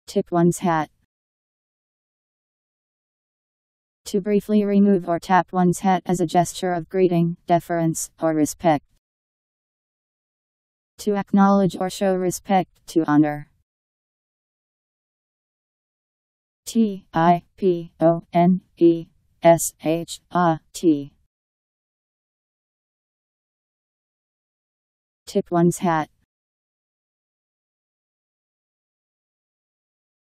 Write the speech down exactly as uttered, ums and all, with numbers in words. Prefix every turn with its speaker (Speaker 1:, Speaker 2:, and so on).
Speaker 1: Tip one's hat. To briefly remove or tap one's hat as a gesture of greeting, deference, or respect. To acknowledge or show respect, to honor. T I P O N E S H A T. Tip one's hat.